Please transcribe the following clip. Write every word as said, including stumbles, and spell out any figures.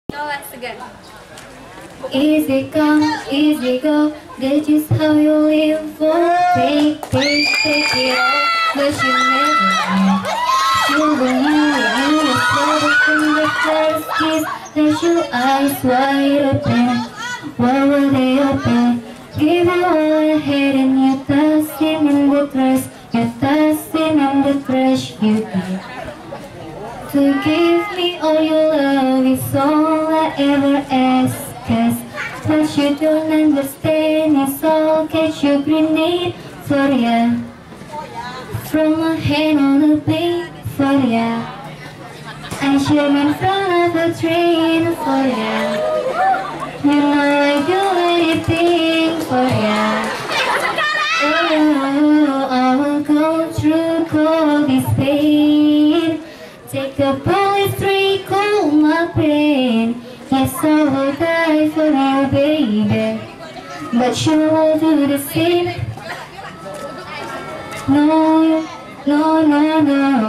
No, once again. Easy come, easy go, that's just how you live for. Take, take, take it all, but you never know. You will know, you will swear from the first kiss. Let your eyes wide open, why were they open? Give you all ahead and you're tossing in the trash. You're tossing in the trash, you did. To give me all your love is all I ever ask. Cause what you don't understand is all catch your grenade for ya. From a hand on the plate for ya. I jump in front of a train for ya. You know I do anything for ya. Oh, I will go through all this pain. Take a bullet straight, cool my pain. Yes, I will die for you, baby, but you will do the same. No, no, no, no.